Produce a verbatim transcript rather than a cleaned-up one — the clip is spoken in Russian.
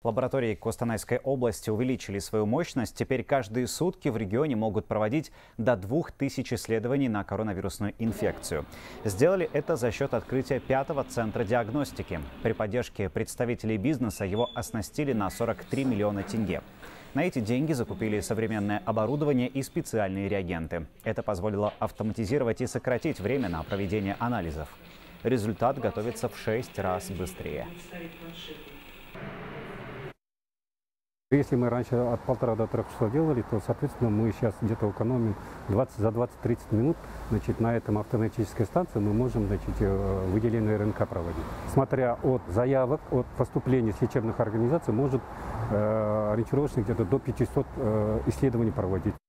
Лаборатории Костанайской области увеличили свою мощность. Теперь каждые сутки в регионе могут проводить до двух тысяч исследований на коронавирусную инфекцию. Сделали это за счет открытия пятого центра диагностики. При поддержке представителей бизнеса его оснастили на сорок три миллиона тенге. На эти деньги закупили современное оборудование и специальные реагенты. Это позволило автоматизировать и сократить время на проведение анализов. Результат готовится в шесть раз быстрее. Если мы раньше от полтора до трех часов делали, то, соответственно, мы сейчас где-то экономим двадцать, за двадцать-тридцать минут. Значит, на этом автоматической станции мы можем, значит, выделение РНК проводить. Смотря от заявок, от поступления с лечебных организаций, может э, ориентировочно где-то до пятисот э, исследований проводить.